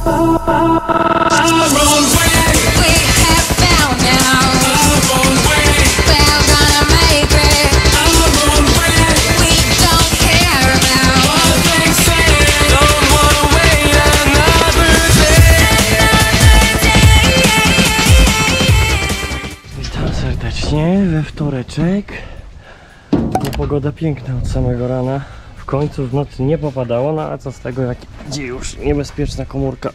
We wtoreczek, bo pogoda piękna od samego rana. W końcu w nocy nie popadało, no a co z tego, jak idzie już niebezpieczna komórka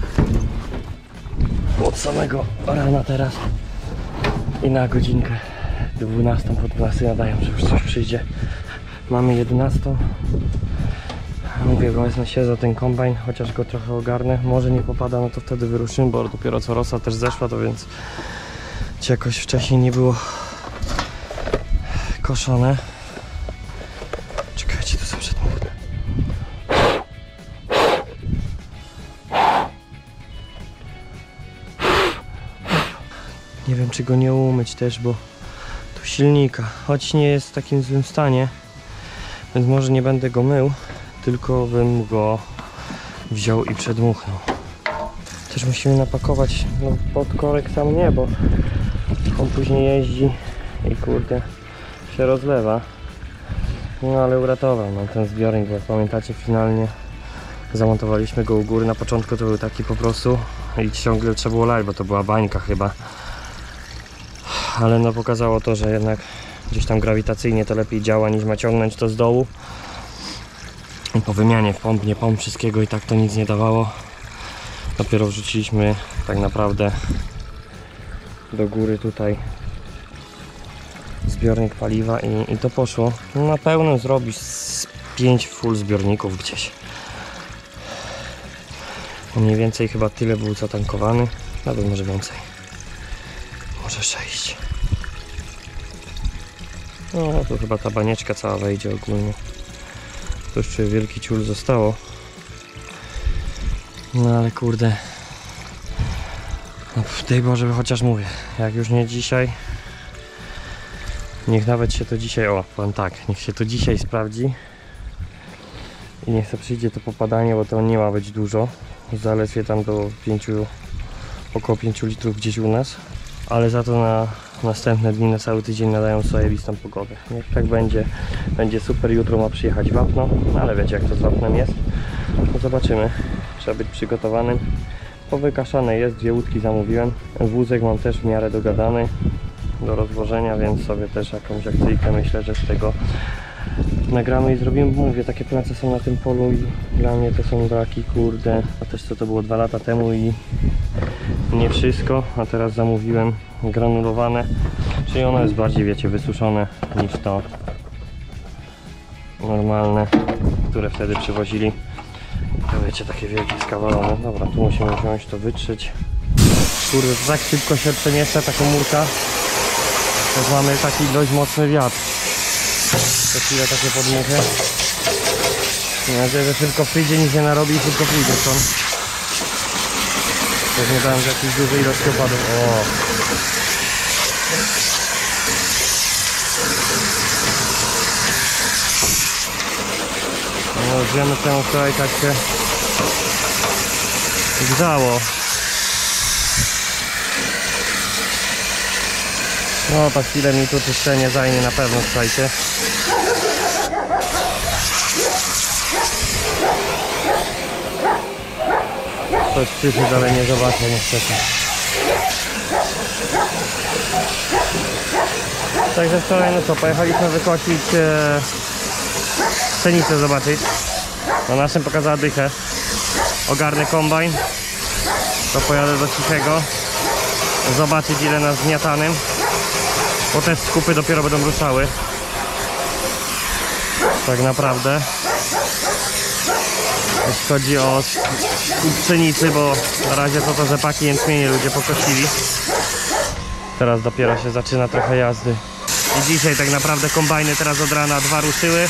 od samego rana teraz i na godzinkę 12 po 12 nadają, że już coś przyjdzie. Mamy 11. Mówię, wezmę się za ten kombajn, chociaż go trochę ogarnę. Może nie popada, no to wtedy wyruszymy, bo dopiero co rosa też zeszła, to więc jakoś wcześniej nie było koszone. Czekajcie, tu sobie przedmówę. Nie wiem, czy go nie umyć też, bo tu silnika, choć nie jest w takim złym stanie, więc może nie będę go mył, tylko bym go wziął i przedmuchnął. Też musimy napakować, no podkorek sam nie, bo on później jeździ i kurde się rozlewa. No ale uratował nam ten zbiornik, bo jak pamiętacie, finalnie zamontowaliśmy go u góry. Na początku to był taki po prostu i ciągle trzeba było lać, bo to była bańka chyba. Ale no pokazało to, że jednak gdzieś tam grawitacyjnie to lepiej działa, niż ma ciągnąć to z dołu. I po wymianie pomp, nie pomp, wszystkiego i tak to nic nie dawało. Dopiero wrzuciliśmy tak naprawdę do góry tutaj zbiornik paliwa i to poszło. No na pełnym zrobisz z 5 full zbiorników gdzieś. Mniej więcej chyba tyle był zatankowany, nawet może więcej. Może 6. No to chyba ta banieczka cała wejdzie ogólnie. To jeszcze wielki ciul zostało. No ale kurde, no w tej Boże, chociaż mówię, jak już nie dzisiaj, niech nawet się to dzisiaj, o powiem tak, niech się to dzisiaj sprawdzi i niech to przyjdzie to popadanie, bo to nie ma być dużo, zaledwie tam do 5, około 5 litrów gdzieś u nas, ale za to na następne dni, na cały tydzień nadają zajebistą pogodę. Niech tak będzie, będzie super. Jutro ma przyjechać wapno, ale wiecie jak to z wapnem jest, no zobaczymy. Trzeba być przygotowanym. Powykaszane jest, 2 łódki zamówiłem. Wózek mam też w miarę dogadany do rozwożenia, więc sobie też jakąś akcyjkę myślę, że z tego nagramy i zrobimy. Mówię, takie prace są na tym polu i dla mnie to są braki, kurde. A też co to było 2 lata temu i nie wszystko, a teraz zamówiłem granulowane, czyli ono jest bardziej, wiecie, wysuszone niż to normalne, które wtedy przywozili. To wiecie, takie wielkie skawalone. Dobra, tu musimy wziąć to, wytrzeć. Kurde, to tak szybko się przemieszcza ta komórka. Też mamy taki dość mocny wiatr. To chwilę takie podmuchy. Mam nadzieję, że szybko przyjdzie, nic nie narobi i szybko pójdzie stąd. Też nie dałem jakiejś dużej ilości opadów. O! No wiemy czemu wczoraj tak się grzało. No ta chwilę mi tu czyszczenie zajmie na pewno, słuchajcie. Coś przyszedł, ale nie zobaczę niestety. Także wczoraj, no co, pojechaliśmy wykosić pszenicę, zobaczyć. Na naszym pokazała dychę. Ogarnę kombajn, to pojadę do Cichego zobaczyć ile na zgniatanym, bo też skupy dopiero będą ruszały tak naprawdę, jeśli chodzi o skup pszenicy, bo na razie to rzepaki, jęczmienie ludzie pokosili. Teraz dopiero się zaczyna trochę jazdy i dzisiaj tak naprawdę kombajny teraz od rana 2 ruszyły.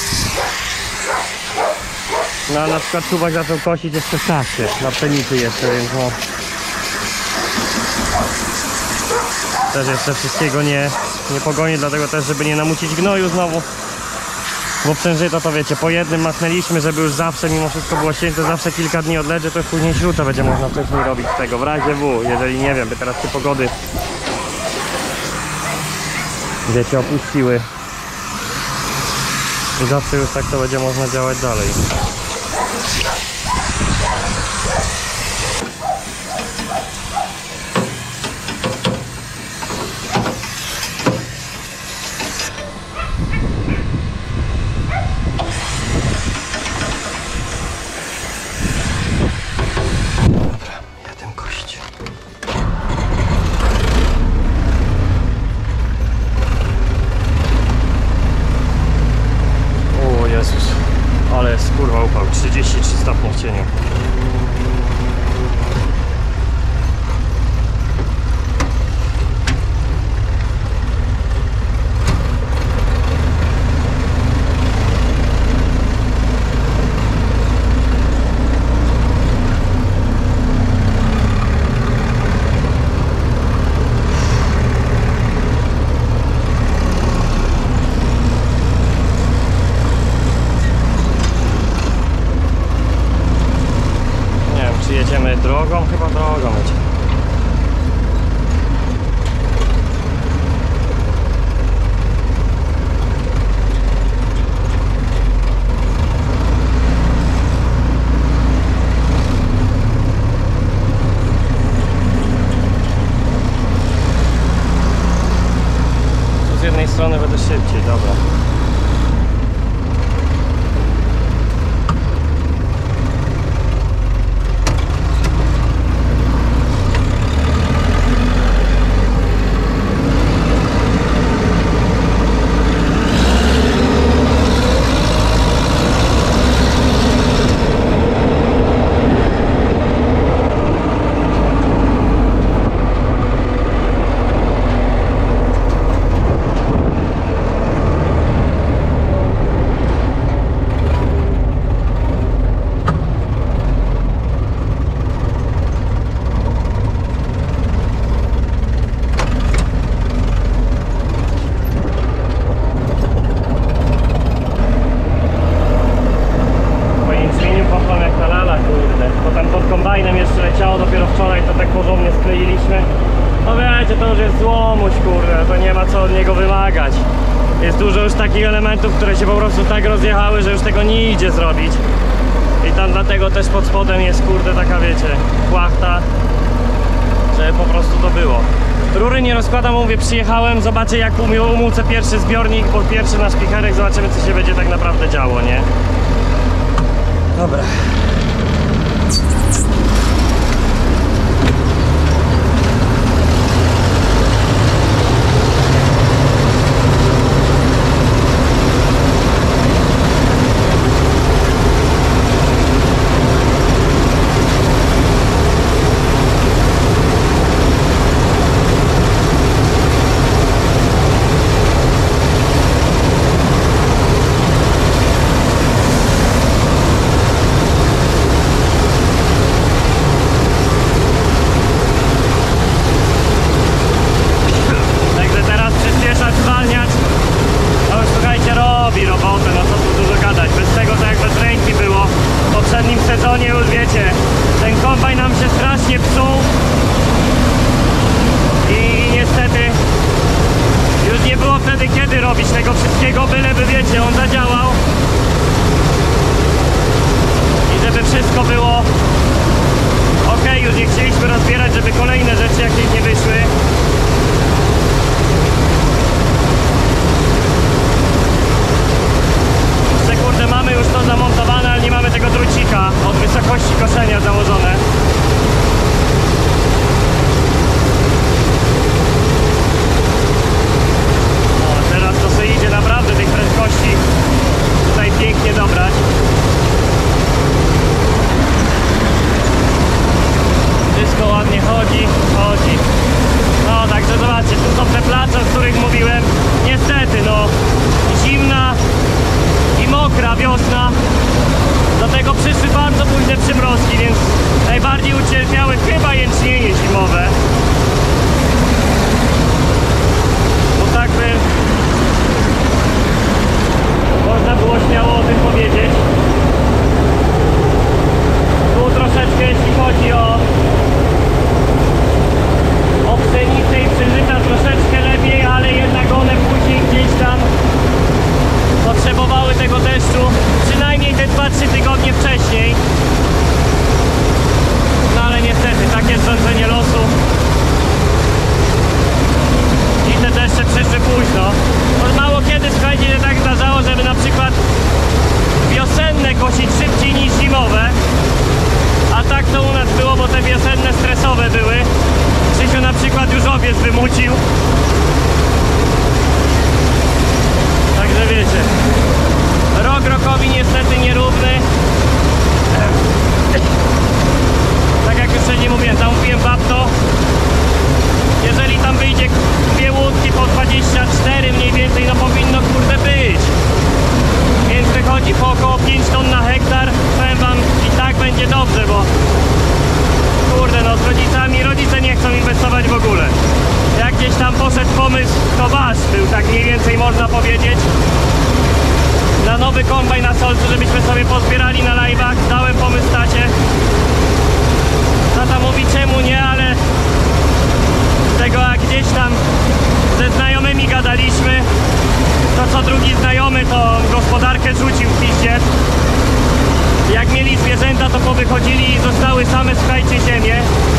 No a na przykład Suwak zaczął kosić jeszcze w czasie, na pszenicy jeszcze, więc no też jeszcze wszystkiego nie pogoni, dlatego też, żeby nie namucić gnoju znowu, Bo przężyto to wiecie, po jednym machnęliśmy, żeby już zawsze mimo wszystko było święte, zawsze kilka dni odleży, to już później śrutę będzie można wcześniej robić z tego, w razie W, jeżeli nie wiem, by teraz te pogody wiecie, opuściły i zawsze już tak to będzie można działać dalej. Ale jest kurwa upał, 33 stopnie w cieniu. Jedziemy drogą, chyba drogą jedziemy. Tu z jednej strony będę szybciej, dobra. Dopiero wczoraj to tak porządnie skleiliśmy. No wiecie, to już jest złomuś, kurde, to nie ma co od niego wymagać. Jest dużo już takich elementów, które się po prostu tak rozjechały, że już tego nie idzie zrobić. I tam dlatego też pod spodem jest, kurde, taka wiecie, płachta, żeby po prostu to było. Rury nie rozkładam, mówię, przyjechałem, zobaczę jak umócę pierwszy zbiornik, bo pierwszy nasz picherek, zobaczymy co się będzie tak naprawdę działo, nie? Dobra. Robić tego wszystkiego, byleby wiecie, on zadziałał i żeby wszystko było ok, już nie chcieliśmy rozbierać, żeby kolejne rzeczy jakieś nie wyszły. Jeszcze kurde mamy już to zamontowane, ale nie mamy tego drucika od wysokości koszenia założone. Idzie naprawdę tych prędkości tutaj pięknie dobrać. Wszystko ładnie chodzi. No także zobaczcie, tu są te place, o których mówiłem. Niestety no, zimna i mokra wiosna. Do tego przyszły bardzo późne przymrozki, więc rzucił. Także wiecie, rok rokowi niestety nierówny. Tak jak już wcześniej mówiłem, zamówiłem Babto. Jeżeli tam wyjdzie 2 łódki po 24 mniej więcej, no powinno kurde być. Więc wychodzi po około 5 ton na hektar. Powiem wam, i tak będzie dobrze, bo kurde, no z rodzicami, rodzice nie chcą inwestować w ogóle. Jak gdzieś tam poszedł pomysł, to wasz był, tak mniej więcej można powiedzieć, na nowy kombajn na Solcu, żebyśmy sobie pozbierali na live'ach. Dałem pomysł tacie. Tata mówi, czemu nie, ale z tego jak gdzieś tam ze znajomymi gadaliśmy, to co drugi znajomy to gospodarkę rzucił w piździe. Jak mieli zwierzęta, to powychodzili i zostały same, słuchajcie, ziemię.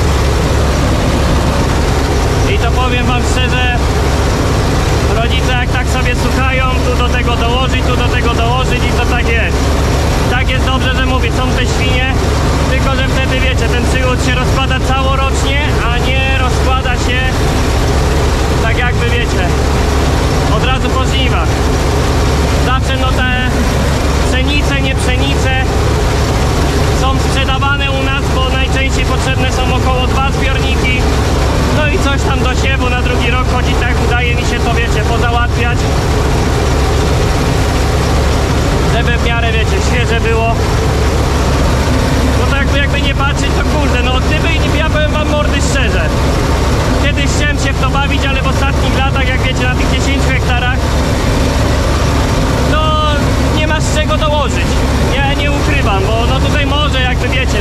I to powiem wam szczerze, rodzice jak tak sobie słuchają, tu do tego dołożyć, tu do tego dołożyć i to tak jest. Tak jest dobrze, że mówię, są te świnie, tylko że wtedy wiecie, ten przygód się rozkłada całorocznie, a nie rozkłada się tak jakby wiecie, od razu po żniwach. Zawsze no te pszenice, nie pszenice są sprzedawane u nas, bo najczęściej potrzebne są około 2 zbiorniki. No i coś tam do siewu na drugi rok chodzi, tak udaje mi się to wiecie, pozałatwiać. Żeby w miarę wiecie, świeże było. No to jakby nie patrzeć, to kurde, no gdyby, ja powiem wam mordy szczerze, kiedyś chciałem się w to bawić, ale w ostatnich latach, jak wiecie, na tych 10 hektarach to nie ma z czego dołożyć. Ja nie ukrywam, bo no tutaj może jakby wiecie,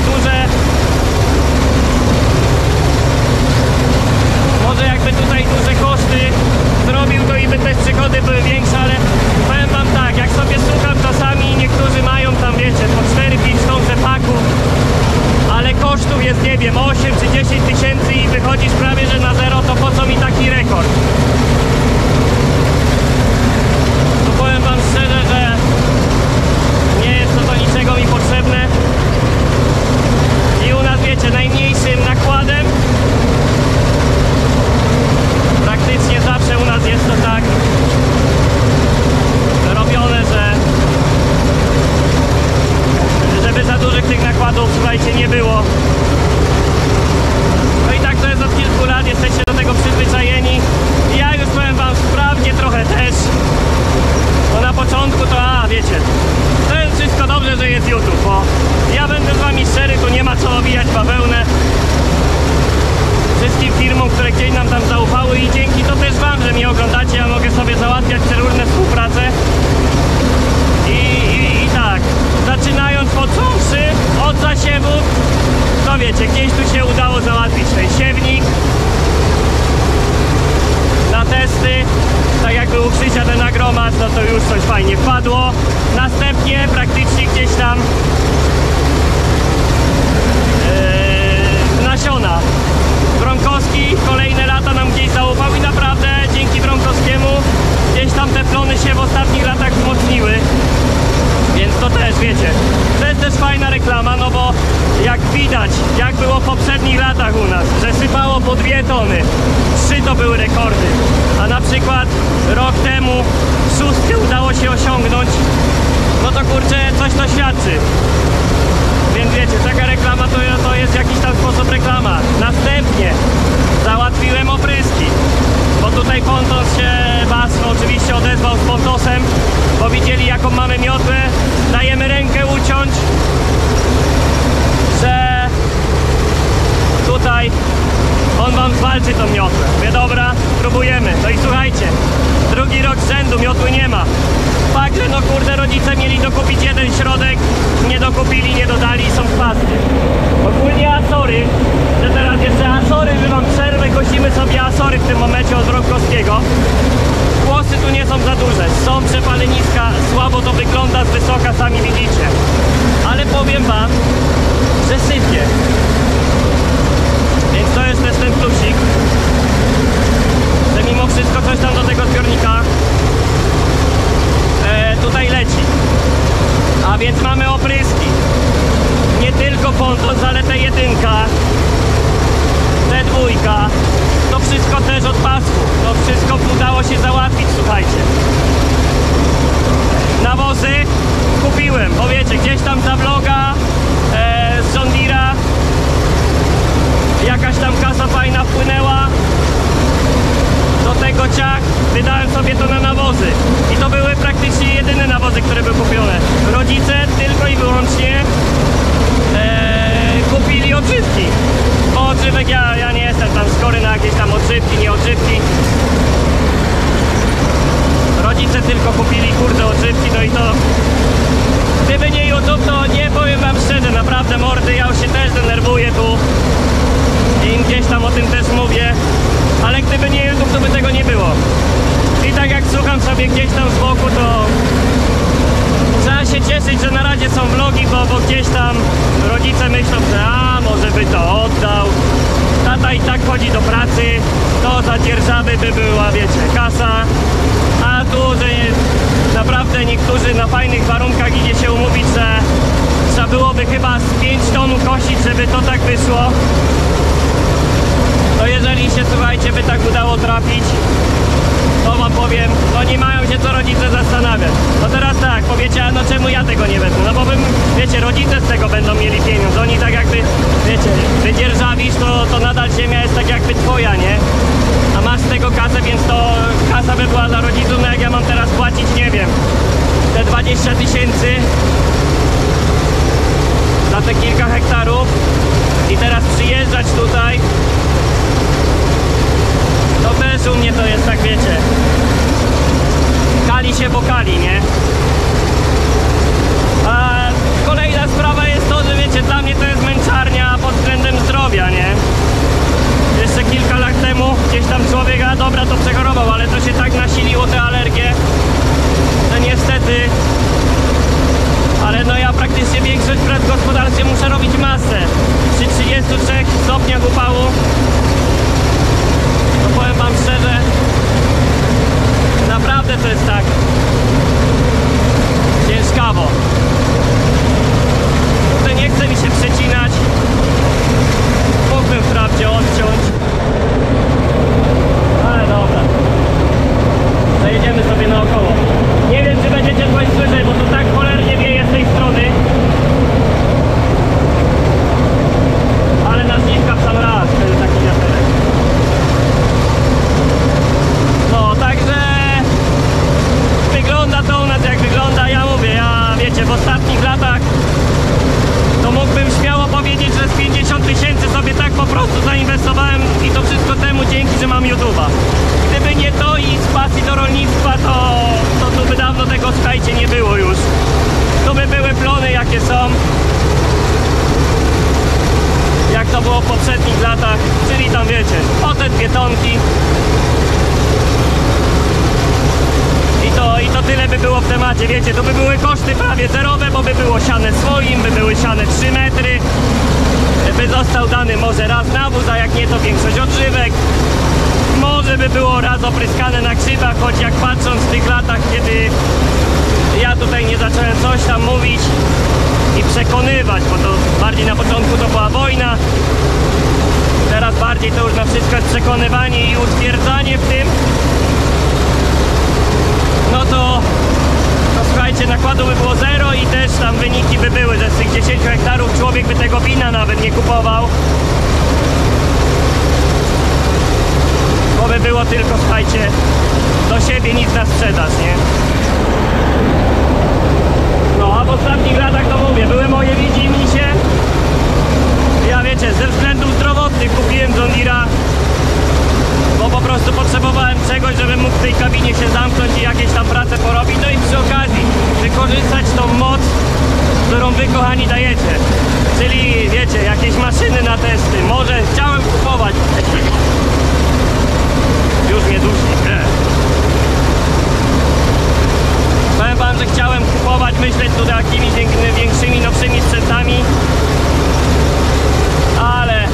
może jakby tutaj duże koszty zrobił, to i by te przygody były większe, ale powiem wam tak, jak sobie słucham czasami, niektórzy mają tam wiecie, po 4-5 ton rzepaku, ale kosztów jest nie wiem, 8 czy 10 tysięcy i wychodzisz prawie że na zero, to po co mi taki rekord? To powiem wam szczerze, że nie jest to do niczego mi potrzebne i u nas wiecie, najmniejszym nakładem praktycznie zawsze u nas jest to tak robione, że żeby za dużych tych nakładów, słuchajcie, nie było. No i tak to jest od kilku lat, jesteście do tego przyzwyczajeni. I ja już powiem wam, sprawnie trochę też. Bo na początku to, wiecie, to jest wszystko dobrze, że jest YouTube, bo ja będę z wami szczery, tu nie ma co owijać bawełnę. Wszystkim firmom, które gdzieś nam tam zaufały i dzięki to też wam, że mnie oglądacie, ja mogę sobie załatwiać przeróżne współprace. I tak, zaczynając począwszy od zasiewów, to wiecie, gdzieś tu się udało załatwić ten siewnik na testy, tak jakby u Krzysia ten agromacz, no to już coś fajnie wpadło. Następnie praktycznie gdzieś tam nasiona. Bronkowski kolejne lata nam gdzieś zaufał i naprawdę dzięki Bronkowskiemu gdzieś tam te plony się w ostatnich latach wzmocniły. Więc to też wiecie, to jest też fajna reklama, no bo jak widać, jak było w poprzednich latach u nas, że sypało po 2 tony, 3 to były rekordy, a na przykład rok temu 6 udało się osiągnąć, no to kurczę, coś to świadczy. Więc wiecie, taka reklama to jest jakiś tam sposób reklama. Następnie załatwiłem opryski, bo tutaj Pontos się oczywiście odezwał z Pontosem, bo widzieli jaką mamy miotłę, dajemy rękę uciąć, że tutaj on wam zwalczy tą miotłę. Mówię, dobra, próbujemy. No i słuchajcie, drugi rok z rzędu miotły nie ma. Fakt, że no kurde, rodzice mieli dokupić jeden środek, nie dokupili, nie dodali i są wpadki. Ogólnie Azory, że teraz jeszcze Azory, że mam przerwę, kosimy sobie Azory w tym momencie od Bronkowskiego. Głosy tu nie są za duże, są przepaleniska, słabo to wygląda z wysoka, sami widzicie. Ale powiem wam, że sypie. Więc to jest też ten plusik, że mimo wszystko coś tam do tego zbiornika tutaj leci. A więc mamy opryski. Nie tylko Pontos, ale te 1, te 2. To wszystko też od pasku. To wszystko udało się załatwić, słuchajcie. Nawozy kupiłem, bo wiecie, gdzieś tam za vloga z John Deere'a jakaś tam kasa fajna wpłynęła. Do tego ciach wydałem sobie to na nawozy. I to były praktycznie jedyne nawozy, które były kupione. Rodzice tylko i wyłącznie kupili odżywki. Bo odżywek ja nie jestem tam skory na jakieś tam odżywki, nie odżywki. Rodzice tylko kupili kurde odżywki, no i to gdyby nie YouTube, to nie powiem wam szczerze, naprawdę mordy, ja już się też denerwuję tu i gdzieś tam o tym też mówię, ale gdyby nie YouTube, to by tego nie było. I tak jak słucham sobie gdzieś tam z boku, to trzeba się cieszyć, że na razie są vlogi, bo gdzieś tam rodzice myślą, że może by to oddał. Tata i tak chodzi do pracy, to za dzierżawy by była, wiecie, kasa. A tu, że naprawdę niektórzy na fajnych warunkach idzie się umówić, że trzeba byłoby chyba z 5 ton kosić, żeby to tak wyszło. To jeżeli się, słuchajcie, by tak udało trafić, to wam powiem, no nie mają się co rodzice zastanawiać. No teraz tak, powiecie, a no czemu ja tego nie wezmę? No bo bym, wiecie, rodzice z tego będą mieli pieniądz. Oni tak jakby, wiecie, wydzierżawisz, to nadal ziemia jest tak jakby twoja, nie? A masz z tego kasę, więc to kasa by była dla rodziców, no jak ja mam teraz płacić, nie wiem, te 20 000 za te kilka hektarów i teraz przyjeżdżać tutaj, to też u mnie to jest tak, wiecie, kali się, bo kali, nie? A kolejna sprawa jest to, że wiecie, dla mnie to jest męczarnia pod względem zdrowia, nie? Jeszcze kilka lat temu gdzieś tam człowiek, a dobra, to przechorował, ale to się tak nasiliło, te alergie, że niestety, ale no ja praktycznie większość prac w gospodarstwie muszę robić masę. Przy 33 stopniach upału, to powiem wam szczerze, naprawdę to jest tak ciężkawo. Tutaj nie chce mi się przecinać. Mógłbym wprawdzie odciąć, ale dobra, zajedziemy sobie naokoło. Nie wiem, czy będziecie coś słyszeć, bo to tak cholernie wieje z tej strony, ale na śliwka w sam raz wtedy taki wiaterek. No, także wygląda to u nas jak wygląda. Ja mówię, wiecie, w ostatnich latach to mógłbym śmiało powiedzieć, że z 50 000 sobie tak po prostu zainwestowałem i to wszystko temu dzięki, że mam YouTube'a. Gdyby nie to i z pasji do rolnictwa, to tu by dawno tego, słuchajcie, nie było już. Tu by były plony jakie są, jak to było w poprzednich latach, czyli tam wiecie, o te 2 tonki. I to tyle by było w temacie, wiecie, to by były koszty prawie zerowe, bo by było siane swoim, by były siane 3 metry, by został dany może raz nawóz, a jak nie, to większość odżywek. Może by było raz opryskane na krzywach, choć jak patrząc w tych latach, kiedy ja tutaj nie zacząłem coś tam mówić i przekonywać, bo to bardziej na początku to była wojna, teraz bardziej to już na wszystko jest przekonywanie i utwierdzanie w tym. No to słuchajcie, nakładu by było 0 i też tam wyniki by były, że z tych 10 hektarów człowiek by tego wina nawet nie kupował. Bo by było tylko, słuchajcie, do siebie nic na sprzedaż, nie? No a w ostatnich latach to mówię, były moje widzimisię. Ja wiecie, ze względów zdrowotnych kupiłem John Deere'a, bo po prostu potrzebowałem czegoś, żebym mógł w tej kabinie się zamknąć i jakieś tam prace porobić, no i przy okazji wykorzystać tą moc, którą wy, kochani, dajecie. Czyli wiecie, jakieś maszyny na testy. Może chciałem kupować. Już mnie dusi. Powiem wam, że chciałem kupować, myśleć tu jakimiś większymi, nowszymi sprzętami, ale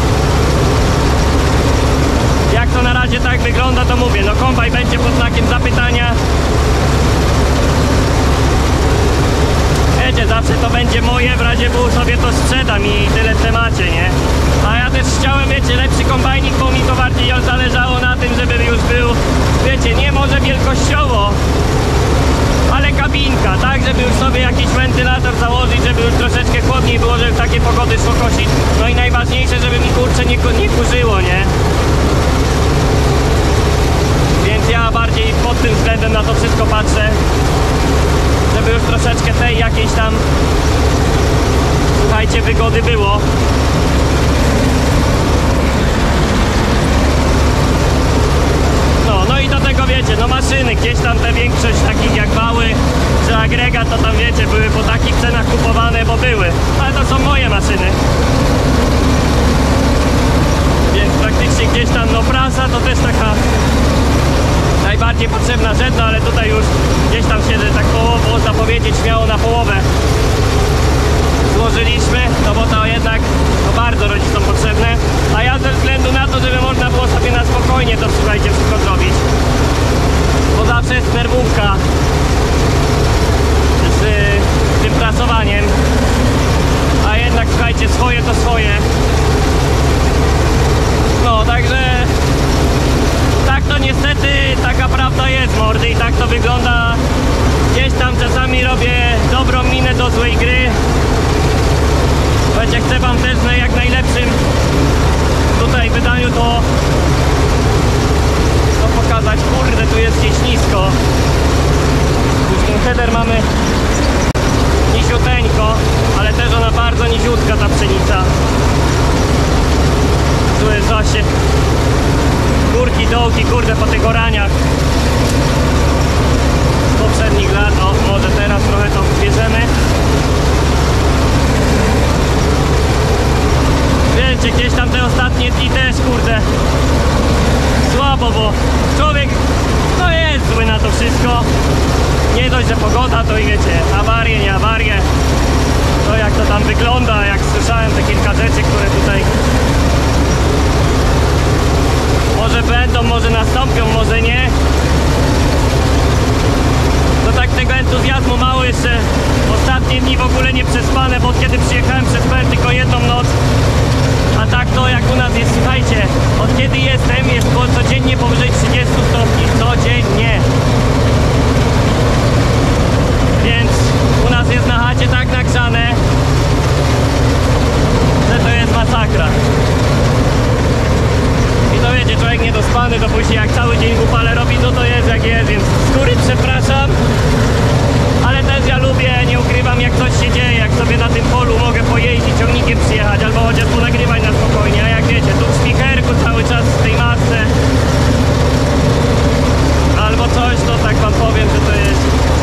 jak to na razie tak wygląda, to mówię, no kombajn będzie pod znakiem zapytania. Wiecie, zawsze to będzie moje, w razie był sobie to sprzedam i tyle w temacie, nie? A ja też chciałem chciałem, wiecie, lepszy kombajnik, bo mi to bardziej zależało na tym, żeby już był, wiecie, nie może wielkościowo, ale kabinka, tak, żeby już sobie jakiś wentylator założyć, żeby już troszeczkę chłodniej było, żeby w takie pogody szło kosić. No i najważniejsze, żeby mi kurczę nie kurzyło, nie? Więc ja bardziej pod tym względem na to wszystko patrzę, żeby już troszeczkę tej jakiejś tam, słuchajcie, wygody było. No i do tego wiecie, no maszyny, gdzieś tam te większość takich jak wały czy agregat, to tam wiecie, były po takich cenach kupowane, bo były, ale to są moje maszyny. Więc praktycznie gdzieś tam, no prasa to też taka najbardziej potrzebna rzecz, no ale tutaj już gdzieś tam się, że tak można powiedzieć, śmiało na połowę złożyliśmy, no bo to jednak no bardzo rodzicom potrzebne, a ja ze względu na to, żeby można było sobie na spokojnie to, słuchajcie, wszystko zrobić, bo zawsze jest nerwówka z tym prasowaniem, a jednak, słuchajcie, swoje to swoje. No, także tak to niestety, taka prawda jest, mordy, i tak to wygląda. Gdzieś tam czasami robię dobrą minę do złej gry. Słuchajcie, chcę wam też na jak najlepszym tutaj wydaniu to pokazać. Kurde, tu jest gdzieś nisko. Już ten header mamy niziuteńko, ale też ona bardzo niziutka, ta pszenica. Tu jest właśnie górki, dołki, kurde, po tych oraniach z poprzednich lat. O, może teraz trochę to bierzemy. Wiecie, gdzieś tam te ostatnie dni też, kurde, słabo, bo człowiek no jest zły na to wszystko. Nie dość, że pogoda, to i wiecie, awarie, nie awarie. To jak to tam wygląda, jak słyszałem te kilka rzeczy, które tutaj może będą, może nastąpią, może nie. To tak tego entuzjazmu mało jeszcze. Ostatnie dni w ogóle nie przespane, bo od kiedy przyjechałem, przespałem tylko jedną noc. A tak to jak u nas jest, słuchajcie, od kiedy jestem, jest codziennie powyżej 30 stopni, codziennie. Więc u nas jest na chacie tak nagrzane, że to jest masakra. I to wiecie, człowiek niedospany, to później jak cały dzień w upale robi, no to jest jak jest, więc z góry przepraszam. Ale też ja lubię, nie ukrywam, jak coś się dzieje, jak sobie na tym polu mogę pojeździć, ciągnikiem przyjechać, albo chociaż ponagrywać na spokojnie, a jak wiecie, tu w spikerku cały czas w tej masce albo coś, to tak wam powiem, że to jest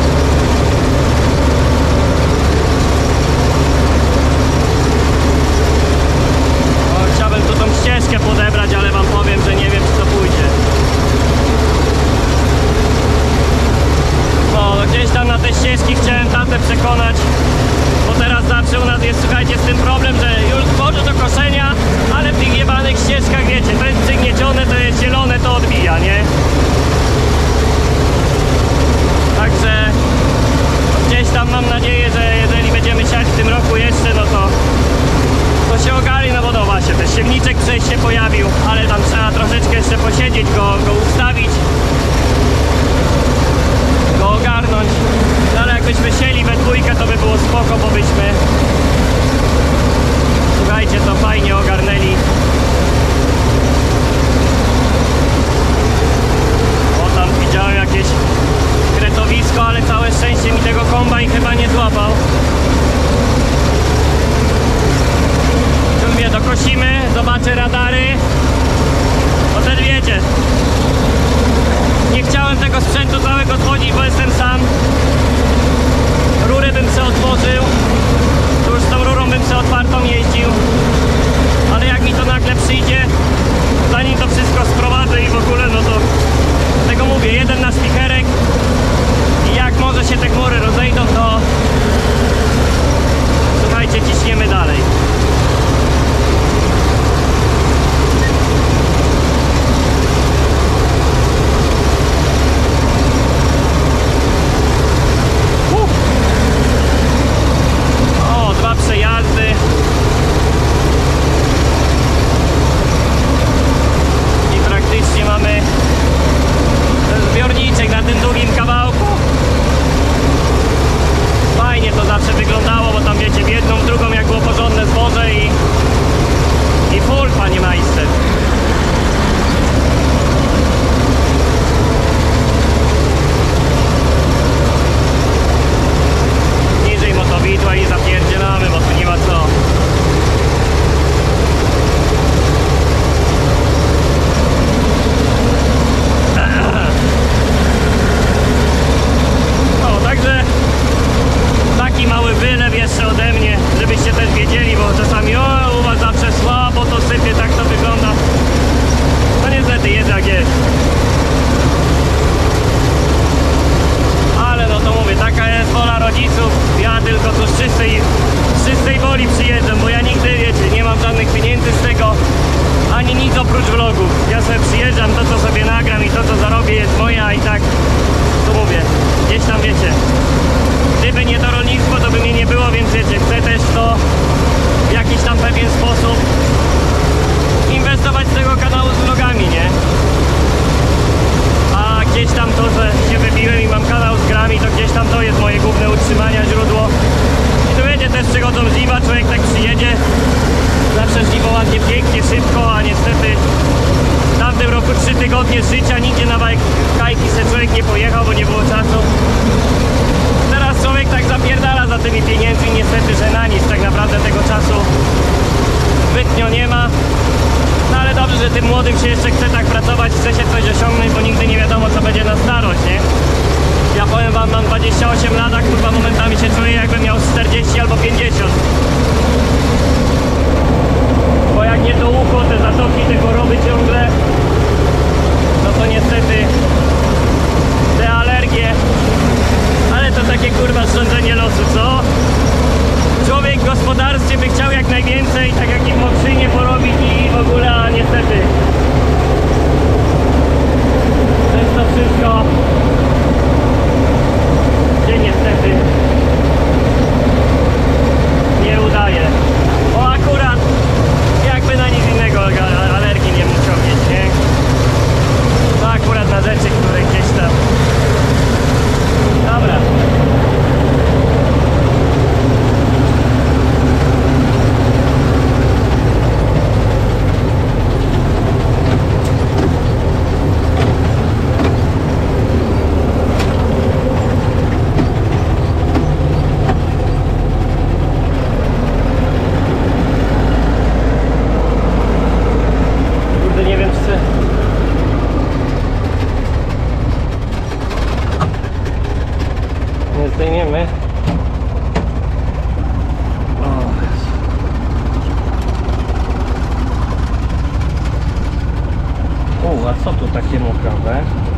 chciałbym tu tą ścieżkę podebrać, ale wam powiem, że nie wiem, czy to pójdzie. No, gdzieś tam na te ścieżki chciałem tatę przekonać, bo teraz zawsze u nas jest, słuchajcie, z tym problem, że już zboże do koszenia, ale w tych jebanych ścieżkach, wiecie, to jest przygniecione, to jest zielone, to odbija, nie? Także gdzieś tam mam nadzieję, że jeżeli będziemy siać w tym roku jeszcze, no to się ogarnie, no bo no właśnie, też siewniczek przejść się pojawił, ale tam trzeba troszeczkę jeszcze posiedzieć, go ustawić, go ogarnąć. No ale jakbyśmy sieli we dwójkę, to by było spoko, bo byśmy, słuchajcie, to fajnie ogarnęli. O, tam widziałem jakieś kretowisko, ale całe szczęście mi tego kombajn chyba nie złapał. Mówię, dokosimy, zobaczę radary. No też wiecie, nie chciałem tego sprzętu całego odwodzić, bo jestem sam. Rurę bym se otworzył, to już z tą rurą bym se otwartą jeździł. Ale jak mi to nagle przyjdzie, zanim to wszystko sprowadzę i w ogóle, no to tego mówię, jeden na spicherek i jak może się te chmury rozejdą, to słuchajcie, ciśniemy dalej. ani nic oprócz vlogów. Ja sobie przyjeżdżam, to co sobie nagram i to co zarobię jest moje, a i tak, to mówię, gdzieś tam wiecie, gdyby nie to rolnictwo, to by mnie nie było, więc wiecie, chcę też to w jakiś tam pewien sposób inwestować z tego kanału z vlogami, nie? A gdzieś tam to, że się wybiłem i mam kanał z grami, to gdzieś tam to jest moje główne utrzymania, źródło. I to wiecie, też przychodzą żniwa, człowiek tak przyjedzie, zawsze żniwo ładnie, pięknie, szybko, a niestety w tamtym roku 3 tygodnie życia, nigdzie na kajki se człowiek nie pojechał, bo nie było czasu. Teraz człowiek tak zapierdala za tymi pieniędzmi, niestety, że na nic tak naprawdę tego czasu zbytnio nie ma. No ale dobrze, że tym młodym się jeszcze chce tak pracować, chce się coś osiągnąć, bo nigdy nie wiadomo co będzie na starość, nie? Ja powiem wam, mam 28 lat, a kurwa momentami się czuję jakbym miał 40 albo 50. Bo jak nie to ucho, te zatoki, te choroby ciągle, no to niestety te alergie, ale to takie kurwa zrządzenie losu, co? Człowiek w gospodarstwie by chciał jak najwięcej, tak jak i w mokrzynie porobić i w ogóle, a niestety to jest to wszystko, gdzie niestety nie udaje. O akurat jakby na nic innego alergii nie musiał mieć, nie? To akurat na rzeczy, które gdzieś tam. Dobra. Zdejmiemy. O, a co tu takie mokrawe?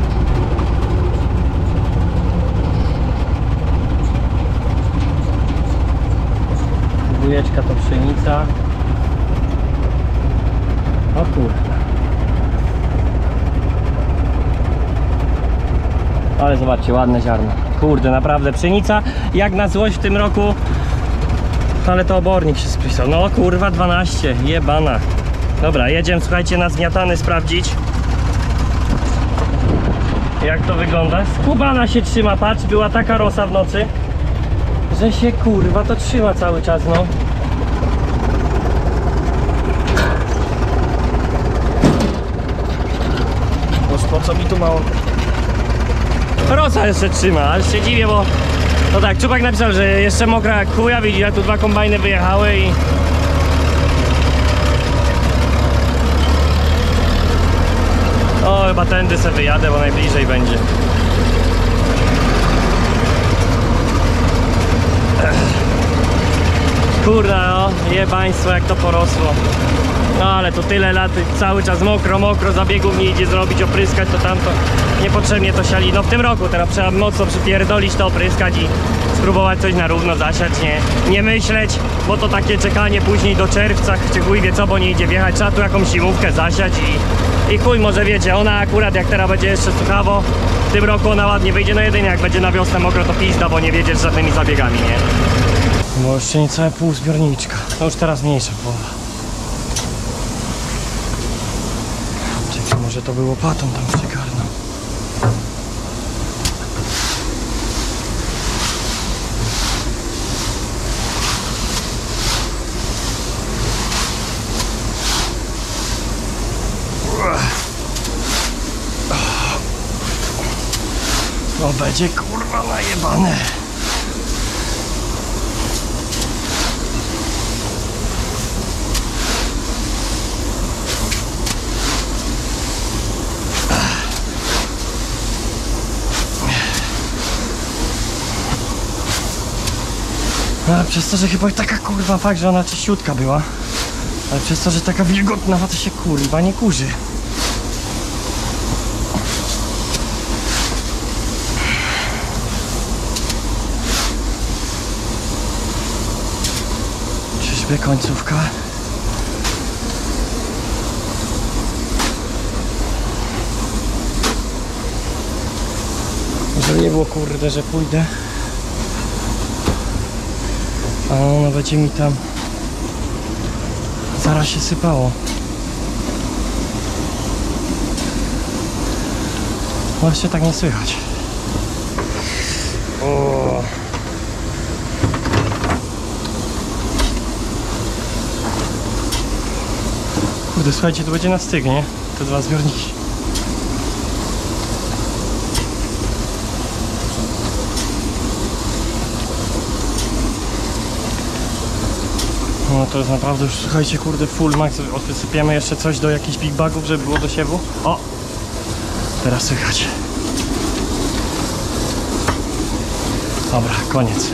Bujeczka to pszenica. O kurde. Ale zobaczcie, ładne ziarno. Kurde, naprawdę pszenica jak na złość w tym roku. Ale to obornik się spisał. No kurwa 12, jebana. Dobra, jedziemy, słuchajcie, na zgniatany sprawdzić jak to wygląda. Skubana się trzyma, patrz, była taka rosa w nocy, że się kurwa to trzyma cały czas, no. Boż, po co mi tu mało? Rosa jeszcze trzyma, ale się dziwię, bo no tak, Czupak napisał, że jeszcze mokra jak chuja, widzi, jak tu 2 kombajny wyjechały i o, chyba tędy se wyjadę, bo najbliżej będzie. Kurna, no, jebaństwo jak to porosło. No ale to tyle lat, cały czas mokro, zabiegów nie idzie zrobić, opryskać to tamto. Niepotrzebnie to siali. No w tym roku teraz trzeba mocno przypierdolić to, opryskać i spróbować coś na równo zasiać, nie myśleć, bo to takie czekanie później do czerwca, czy chuj wie co, bo nie idzie wjechać, trzeba tu jakąś siłówkę zasiać i chuj, może wiecie, ona akurat jak teraz będzie jeszcze suchawo, w tym roku ona ładnie wyjdzie, no jedynie jak będzie na wiosnę mokro to pizda, bo nie wiedzieć z żadnymi zabiegami, nie? Bo jeszcze niecałe pół zbiorniczka, no już teraz mniejsza połowa. Czekaj, może to było łopatą tam przygarnął. No będzie kurwa najebane. No, ale przez to, że chyba taka kurwa fakt, że ona czyściutka była, ale przez to, że taka wilgotna, to się kurwa nie kurzy. Czyżby końcówka? było, kurde, że pójdę, a ono będzie mi tam zaraz się sypało. Właśnie tak nie słychać. O. Kurde, słuchajcie, to będzie na styk, nie? Te dwa zbiorniki. No to jest naprawdę już, słuchajcie, kurde, full max. Odsypiemy jeszcze coś do jakichś big bagów, żeby było do siewu. O! Teraz słychać. Dobra, koniec.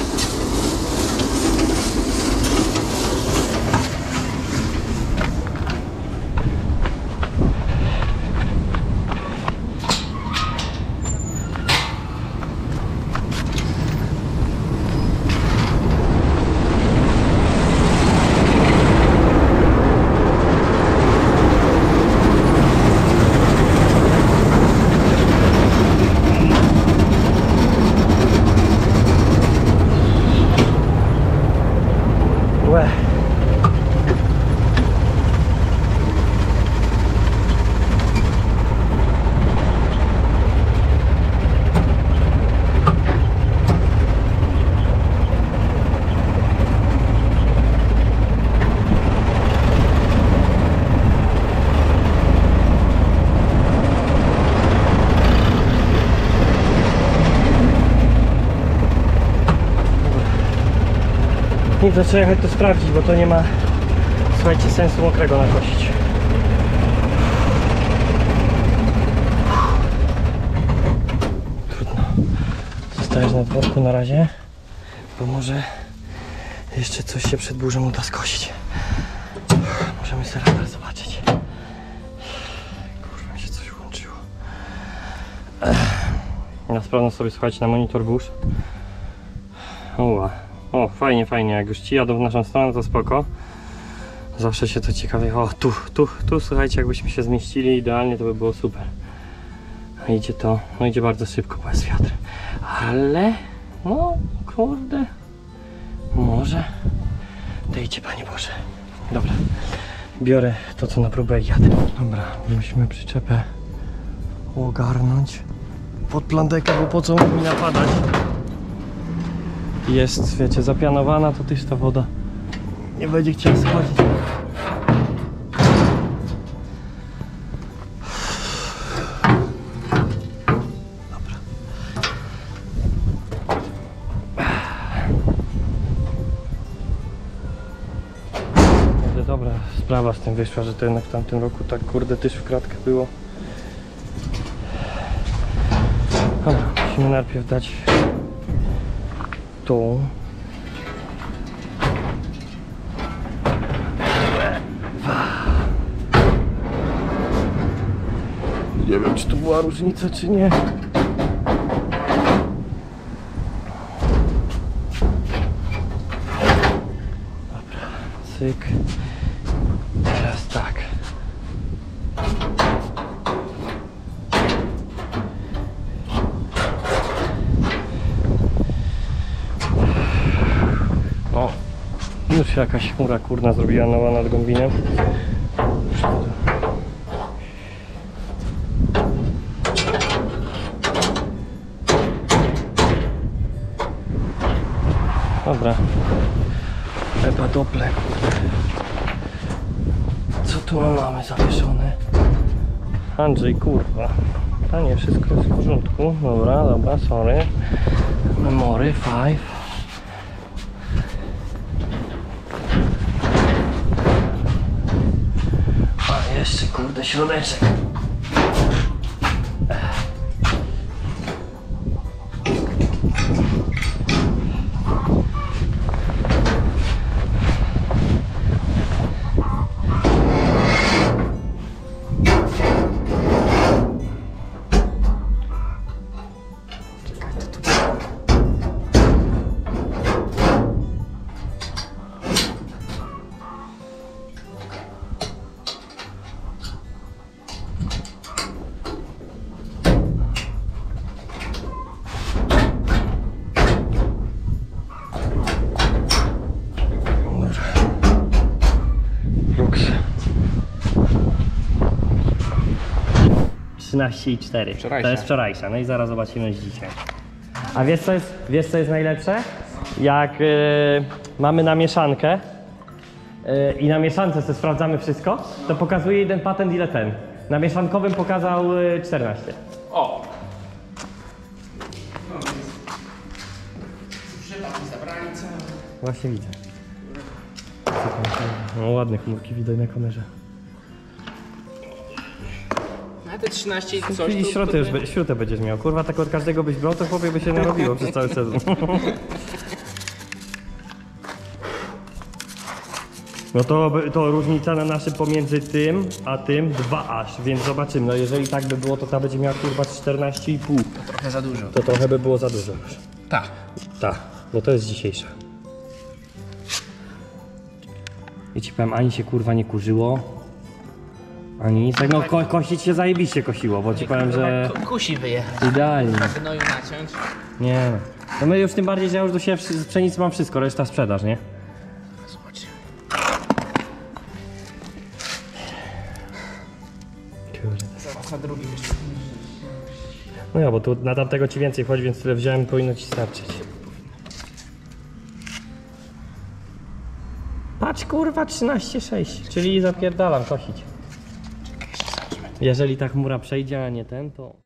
Nic, trzeba jechać to sprawdzić, bo to nie ma, słuchajcie, sensu mokrego nakosić. Trudno. Zostajesz na dworku na razie, bo może jeszcze coś się przed burzą uda skosić. Możemy sobie radar zobaczyć. Kurwa, mi się coś włączyło. Ja sprawdzę sobie, słuchajcie, na monitor burz. O, fajnie, fajnie, jak już ci jadą w naszą stronę, to spoko. Zawsze się to ciekawie. O, tu, słuchajcie, jakbyśmy się zmieścili idealnie, to by było super. A idzie to, no idzie bardzo szybko, bo jest wiatr. Ale, no, kurde, może. Dejcie, Panie Boże. Dobra, biorę to, co na próbę i jadę. Dobra, musimy przyczepę ogarnąć pod plandekę, bo po co mi napadać? Jest, wiecie, zapianowana, to też ta woda nie będzie chciała schodzić. Dobra. Ale dobra sprawa z tym wyszła, że to jednak w tamtym roku tak, kurde, też w kratkę było. Dobra, musimy najpierw dać tu. Nie wiem, czy to była różnica, czy nie. Dobra, cyk. Teraz tak. O, już się jakaś chmura kurna zrobiła nowa nad Gombinem. Dobra. Chyba Doppler. Co tu mamy zawieszone? Andrzej, kurwa. A nie, wszystko jest w porządku. Dobra, sorry. Memory 5. A jeszcze, kurde, środeczek. 13,4. Wczorajsza. To jest wczorajsza, no i zaraz zobaczymy z dzisiaj. A wiesz co jest najlepsze? Jak mamy na mieszankę i na mieszance sobie sprawdzamy wszystko, to pokazuje jeden patent ile ten. Na mieszankowym pokazał 14. O! Przepadki zabrali cały. Właśnie widzę. No ładne chmurki widać na kamerze. A te 13 i coś Czyli to śrutę, śrutę będziesz miał. Kurwa, tak od każdego byś brał, to chłopie by się narobiło przez cały sezon. No to różnica na naszym pomiędzy tym a tym 2 aż, więc zobaczymy. No jeżeli tak by było, to ta będzie miała kurwa 14,5. To trochę za dużo. To trochę by było za dużo już. Tak. Tak, bo to jest dzisiejsza. I ci powiem, ani się kurwa nie kurzyło, ani nic. Tak, no kosić się zajebiście kosiło, bo ci powiem, że Kusi wyjechać. idealnie. Tak gnoju naciąć. Nie no. No my już tym bardziej, że ja już do siebie z pszenicy mam wszystko, reszta sprzedaż, nie? Zobacz. Zaraz na drugim jeszcze. No ja, bo tu na tamtego ci więcej wchodzi, więc tyle wziąłem, powinno ci starczyć. Patrz kurwa, 13,6, czyli zapierdalam kosić. Jeżeli ta chmura przejdzie, a nie ten, to...